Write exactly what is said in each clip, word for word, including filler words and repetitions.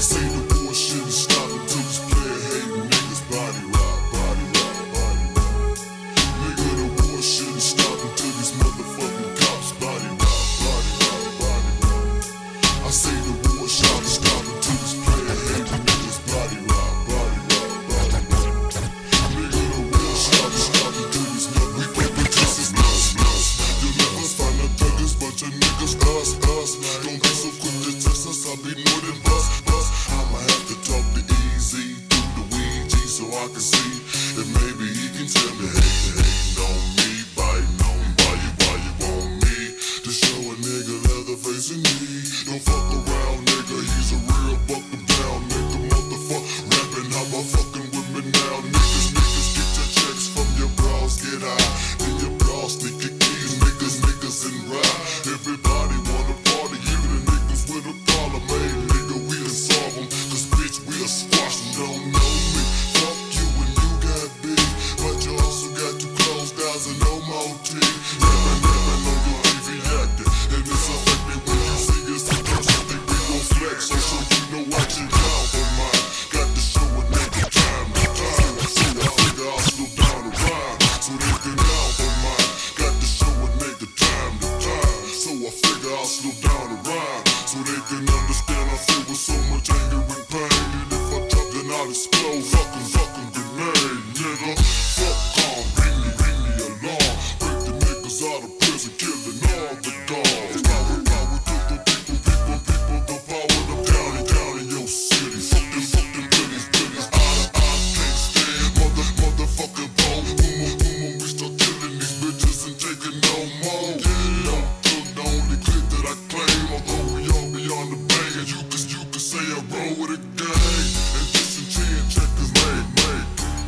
say the war shouldn't stop until these player hating niggas body rock, body rock, body rock. Nigga, the war shouldn't stop until these motherfucking cops body rock, body rock, body rock. I say the war shouldn't stop until these player hating niggas body rock, body rock, body rock. Nigga, the war shouldn't stop until these motherfucking cops is nuts, nuts. You'll never find a thuggers, bunch of niggas, us, us. Don't be so quick to test us, I'll be more than bust, bust. I'ma have to talk to Easy through the Ouija so I can see if maybe he can tell me, hey, hating on me, biting on why you, why you want me to show a nigga Leatherface in me. Don't fuck around, nigga, he's a real buckle down nigga, motherfucker. Rapping how about fucking with me now, niggas, niggas get your checks from your bras, get high, then your bras stick your keys, niggas, niggas and ride. Everybody wanna party, even the niggas with a problem, hey nigga, we done solve them, cause bitch, we'll squash them. Don't know me, fuck you and you got big, but you also got two closed eyes and no more teeth. Rapping, rapping on your T V acting, and it's affect me when you see us in person. Think we gon' flex, so so you know what you down for mine. Got to show a nigga time to time, so I figure I'll slow down the rhyme, so they can down for mine. Got to show a nigga time to time, so I figure I'll slow down the rhyme, so they can understand I feel with so much anger and pain. And if I drop, then I'll explode. Fucking, fucking grenade, nigga. Fuck on, ring me, ring me alarm. Break the niggas out of prison, killing all the dogs. Power, power to the people, people, people. The power of county, county, your city. Fucking, fucking billies, billies. I, I can't stand mother, motherfucking bold. Boom, boom, boom, we start killing these bitches and taking no more. Don't took the only clip that I claim, although we all be on the bang. And you could, you could say I roll with a gang. And this and ten checkers made, made.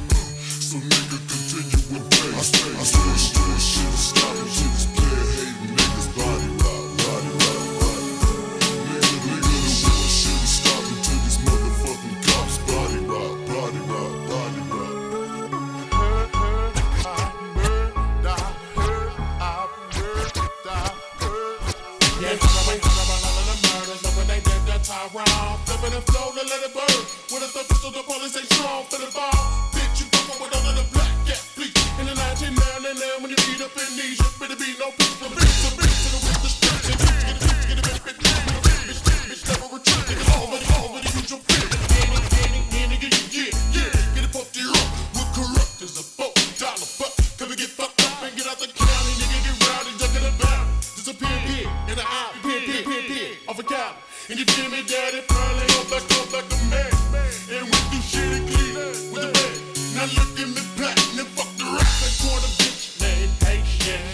So nigga continue with play. I stay, I stay, stay, shit stop until these player hating niggas body rock, body rock, body rock. Nigga, nigga, the war shouldn't stop until these motherfucking cops body rock, body rock, body rock. Yeah, talking about all of the murders, look what they did to Tyrone. Flipping and flow to let it burn. With a third pistol, the police ain't strong for the ball. Bitch, you fucking with all of the black cat fleet. In the nineteen ninety-nine, when you beat up in these, you better be no bitch for bitch, so bitch to the with the stretch. And bitch, get a bitch, get a bitch, bitch, bitch, bitch, bitch, bitch, never retreat. Niggas over the, over the, use your bitch. Yeah, yeah, nigga, yeah, yeah. Get it pumped here up, we're corrupt as a boat, dollar buck. Come and get fucked up and get out the county, nigga, get rowdy, duck in the bound. Disappear here, in the eye, peer, peer, peer, peer, off a cow. And you feel me, daddy, probably go back, go back a man. And went through shit and clean with the bag. Now look at me black, and fuck the rest, and quarter bitch. Made patient,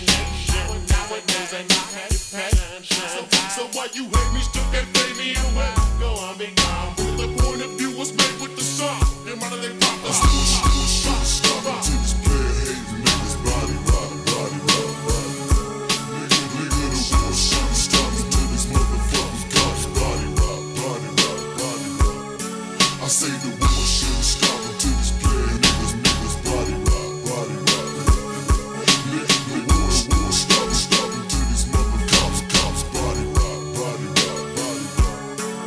nowadays ain't not happy passion. So, so why you hate me, still can't pay me away? Go on, be gone. The point of view was made with the song. And why do they pop I still, still, still stop until these player hating niggas body rock, body rock, body rock. Nigga, nigga, the war shouldn't stop until these motherfuckers cops body rock, body rock, body rock. I say the war shouldn't stop until these player niggas, niggas body rock, body rock. Nigga, the war, war stop, stop until these mother cops, cops body rock, body rock, body rock.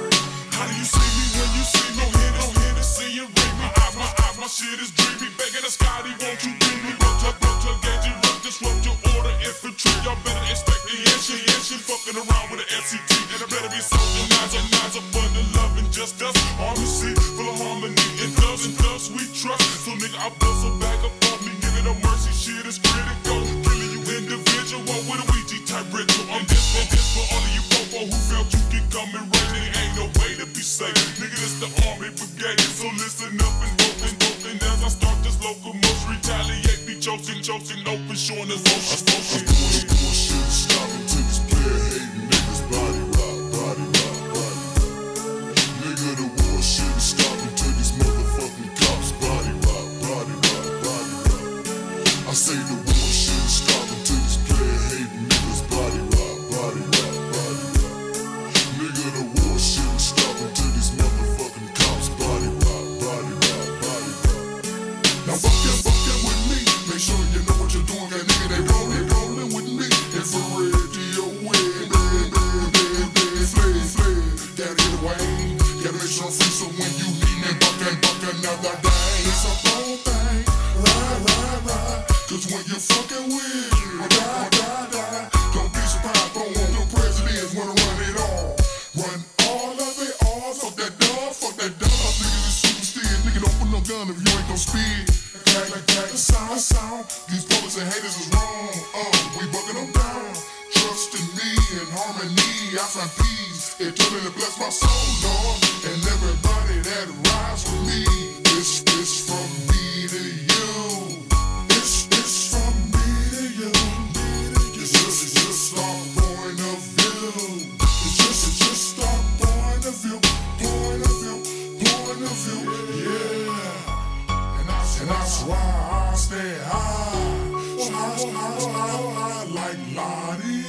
How do you see me when you see no hit, no hit and see you ring me? My eyes, my eyes, my shit is dreamy. Begging the Scotty, won't you bring me? Run to, run to, get you, run, disrupt your order, infantry. Y'all better expect the action, action. Fucking around with an S C T. And I better be something nice, a nice, a fun to love and just us. Army C, full of harmony. And doves and doves we trust. So nigga, I bust a bag up on me. Nigga, no mercy, shit is critical. Killing you individual with a Ouija type ritual. I'm this for this for all of you popo who felt you can come and raid. Nigga, ain't no way to be safe. Nigga, this the army brigade. So listen up and open, open as I start this locomotion. Retaliate, be chosen, chosen, open, showing us ocean. I still, still shouldn't stop until these player hating niggas body rock, body rock, body rock. Nigga, the war shouldn't stop until these motherfucking cops body rock, body rock, body rock. I say the war shouldn't stop until these player hating niggas body rock, body rock, body rock. Nigga, the war shouldn't stop until these motherfucking cops body rock, body rock, body rock. Now fuck that, fuck that with me. Make sure you know what you're doing, that nigga, they rollin', rollin'. Gotta make sure I'm free so when you need me, buck and buck another day. It's a whole thing, ride, ride, ride. Cause when you're fucking with me, die, die, die. Don't be surprised, don't want the presidents wanna run it all. Run all of it, all. Fuck that dog, fuck that dog. Niggas is super still, nigga don't put no gun if you ain't gon' speed. Act like that, the sound, sound. These police and haters is wrong, uh, we bugging them down. Trust in me and harmony, I find peace. Eternally bless my soul, Lord. And everybody that rides with me. This, this from me to you. This, this from me to you. It's just, it's just our point of view. It's just, it's just our point of view. Point of view, point of view. Yeah. And, I, and that's why I stay high. High, high, high, high, like Lottie.